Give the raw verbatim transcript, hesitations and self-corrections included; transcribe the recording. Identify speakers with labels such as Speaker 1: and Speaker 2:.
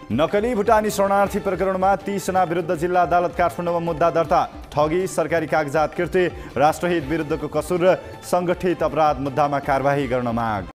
Speaker 1: नक्कली भुटानी शरणार्थी प्रकरणमा तीस जना विरुद्ध जिल्ला अदालत काठमाडौँमा मुद्दा दर्ता। ठगी, सरकारी कागजात कृति, राष्ट्रहित विरुद्धको कसुर र सङ्गठित अपराध मुद्दामा कारबाही गर्न माग।